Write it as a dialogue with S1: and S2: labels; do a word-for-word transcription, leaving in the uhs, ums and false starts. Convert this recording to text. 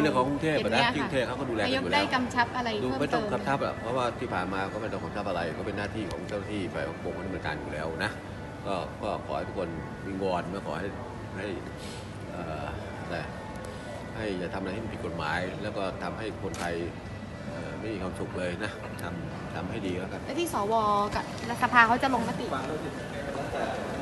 S1: เรื่องของกรุงเทพนะที่กรุงเทพเขาก็ดูแลกันอยู่แล้ว
S2: ได้กำชับอะไรเพิ่มเติม
S1: ไม่ต้องกำชับอ่ะเพราะว่าที่ผ่านมาก็ไม่ต้องกำชับอะไรก็เป็นหน้าที่ของเจ้าหน้าที่ฝ่ายปกครองดำเนินการอยู่แล้วนะก็ก็ขอให้ทุกคนวิงวอนไม่ขอให้ให้อะไรให้อย่าทำอะไรที่ผิดกฎหมายแล้วก็ทำให้คนไทยไม่มีความสุขเลยนะทำทำให้ดีแล้วกัน
S2: แล้วที่สวกับสภาเขาจะลงมติ